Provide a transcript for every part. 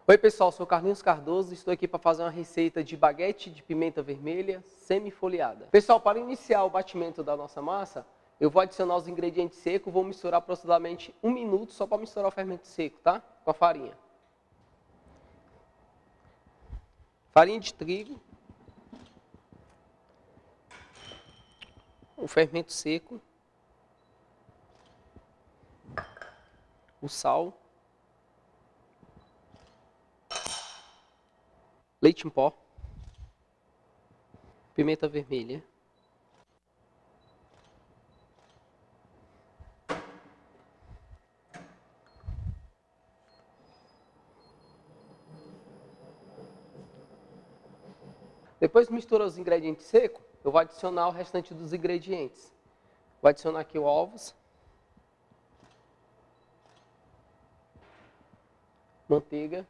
Oi pessoal, sou Carlinhos Cardoso e estou aqui para fazer uma receita de baguete de pimenta vermelha semi-folheada. Pessoal, para iniciar o batimento da nossa massa, eu vou adicionar os ingredientes secos, vou misturar aproximadamente 1 minuto só para misturar o fermento seco, tá? Com a farinha. Farinha de trigo, o fermento seco, o sal, leite em pó, pimenta vermelha, depois de misturar os ingredientes secos, eu vou adicionar o restante dos ingredientes. Vou adicionar aqui os ovos, manteiga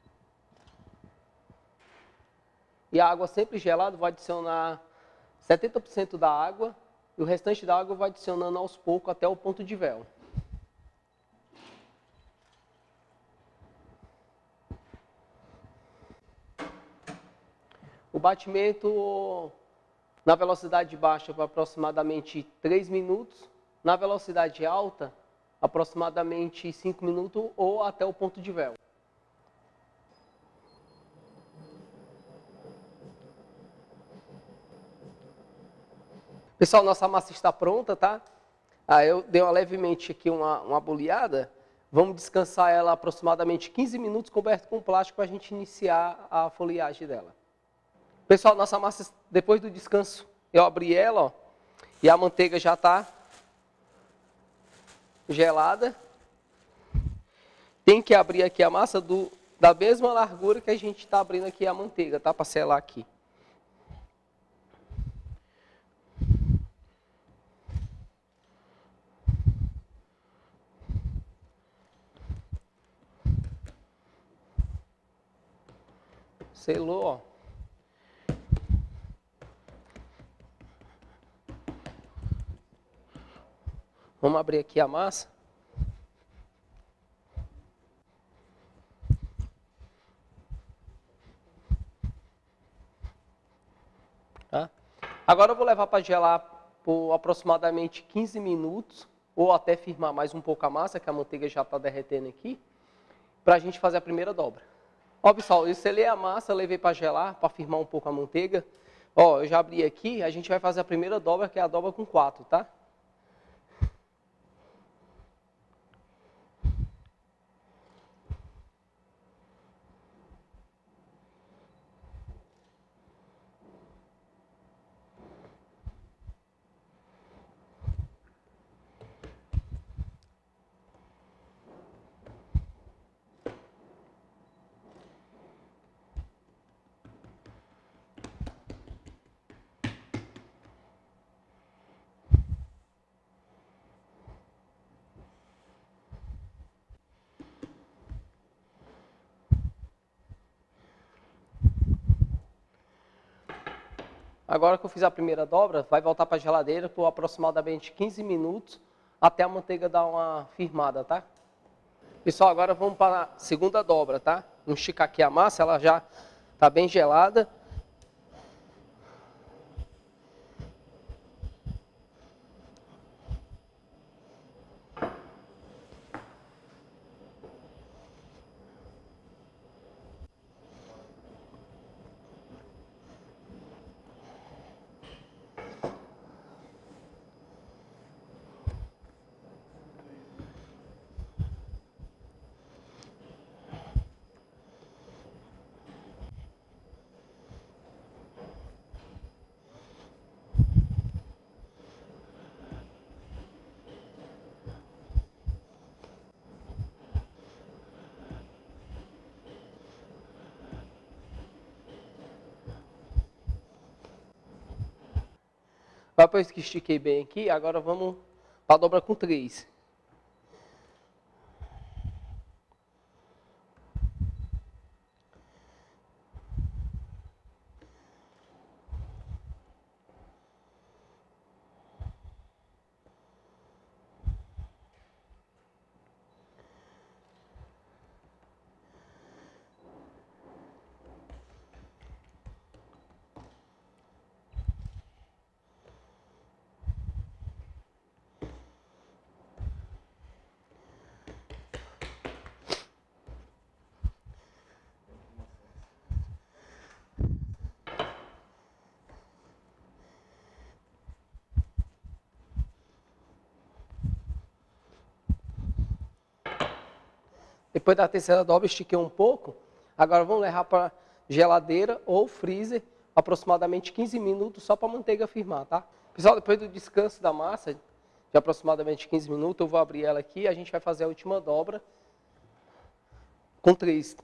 e a água sempre gelada. Vou adicionar 70% da água e o restante da água eu vou adicionando aos poucos até o ponto de véu. O batimento na velocidade baixa por aproximadamente 3 minutos, na velocidade alta aproximadamente 5 minutos ou até o ponto de véu. Pessoal, nossa massa está pronta, tá? Eu dei levemente aqui uma boleada. Vamos descansar ela aproximadamente 15 minutos coberto com plástico para a gente iniciar a folheagem dela. Pessoal, nossa massa, depois do descanso, eu abri ela, ó, e a manteiga já está gelada. Tem que abrir aqui a massa da mesma largura que a gente está abrindo aqui a manteiga, tá? Para selar aqui. Selou, ó. Vamos abrir aqui a massa. Tá? Agora eu vou levar para gelar por aproximadamente 15 minutos, ou até firmar mais um pouco a massa, que a manteiga já está derretendo aqui, para a gente fazer a primeira dobra. Ó, pessoal, eu selei a massa, levei para gelar, para firmar um pouco a manteiga. Ó, eu já abri aqui, a gente vai fazer a primeira dobra, que é a dobra com 4, tá? Agora que eu fiz a primeira dobra, vai voltar para a geladeira por aproximadamente 15 minutos, até a manteiga dar uma firmada, tá? Pessoal, agora vamos para a segunda dobra, tá? Vamos esticar aqui a massa, ela já está bem gelada. Depois que estiquei bem aqui, agora vamos para a dobra com 3. Depois da terceira dobra, estiquei um pouco. Agora vamos levar para geladeira ou freezer, aproximadamente 15 minutos, só para a manteiga firmar, tá? Pessoal, depois do descanso da massa, de aproximadamente 15 minutos, eu vou abrir ela aqui e a gente vai fazer a última dobra com 3.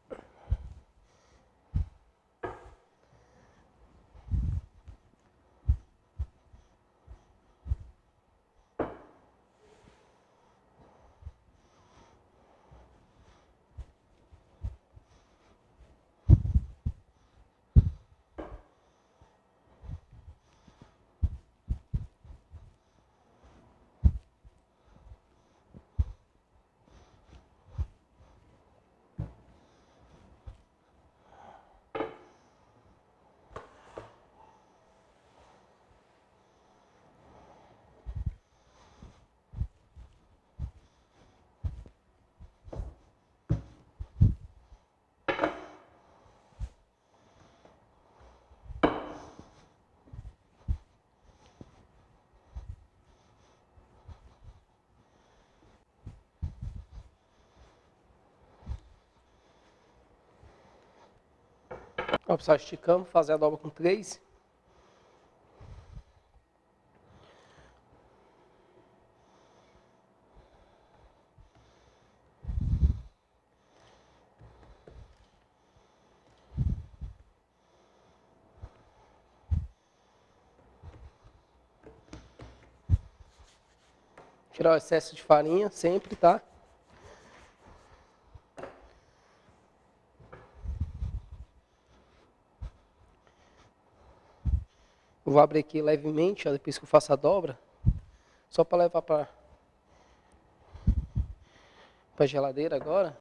Ó, pessoal, esticamos, fazer a dobra com 3. Tirar o excesso de farinha, sempre, tá? Eu vou abrir aqui levemente, ó, depois que eu faço a dobra, só para levar para a geladeira agora.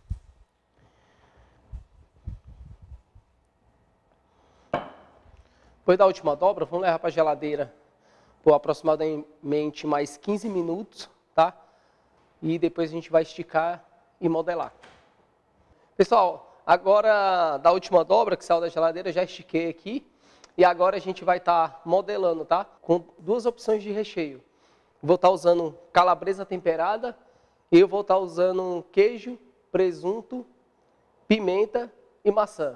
Depois da última dobra, vamos levar para a geladeira por aproximadamente mais 15 minutos, tá? E depois a gente vai esticar e modelar. Pessoal, agora da última dobra que saiu da geladeira, já estiquei aqui. E agora a gente vai estar modelando, tá? Com 2 opções de recheio. Vou estar usando calabresa temperada e eu vou estar usando queijo, presunto, pimenta e maçã.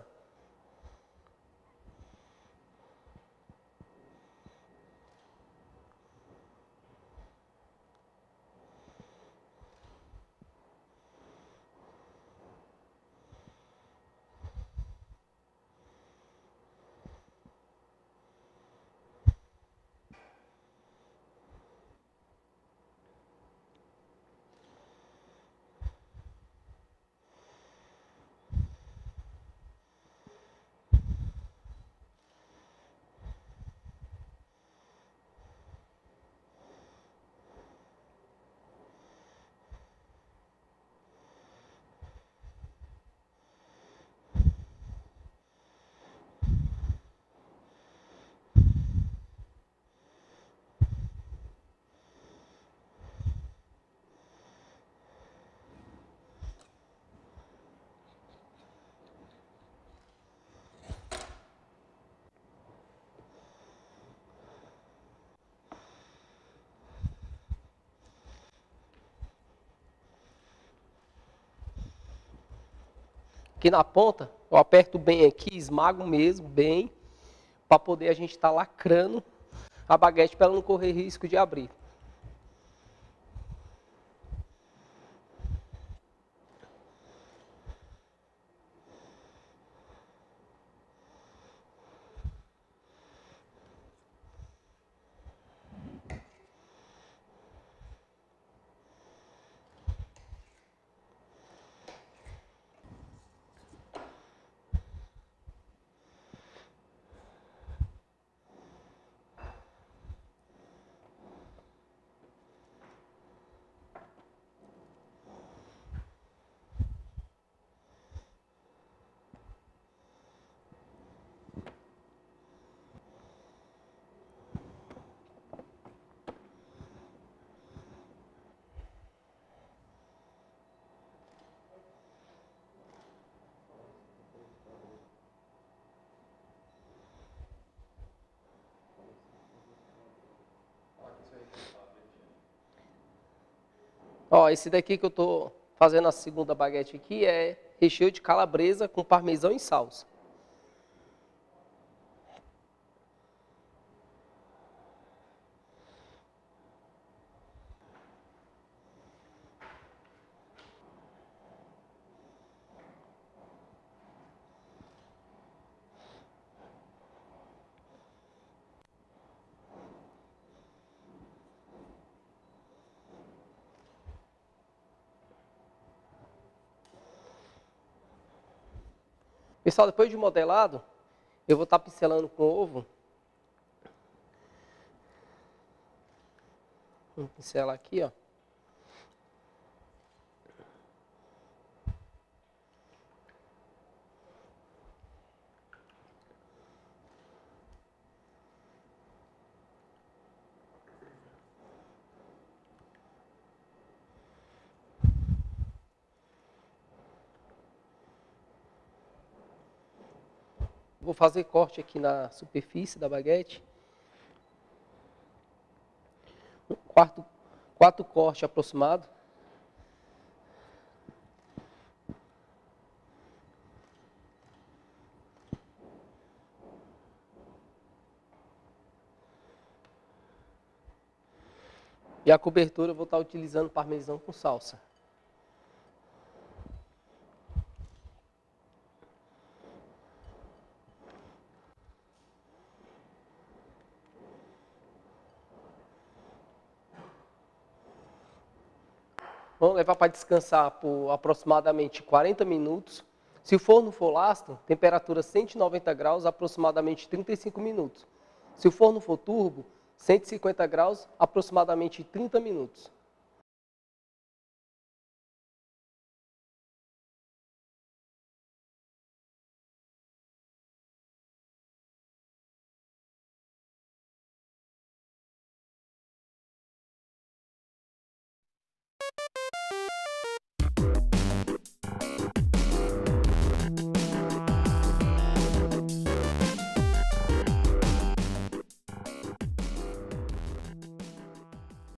Aqui na ponta, eu aperto bem aqui, esmago mesmo, bem, para poder a gente estar lacrando a baguete para ela não correr risco de abrir. Ó, esse daqui que eu tô fazendo a segunda baguete aqui, é recheio de calabresa com parmesão e salsa. Pessoal, depois de modelado, eu vou estar pincelando com ovo. Vamos pincelar aqui, ó. Vou fazer corte aqui na superfície da baguete. Quatro cortes aproximados. E a cobertura eu vou estar utilizando parmesão com salsa. Vamos levar para descansar por aproximadamente 40 minutos. Se o forno for Laston, temperatura 190 graus, aproximadamente 35 minutos. Se o forno for turbo, 150 graus, aproximadamente 30 minutos.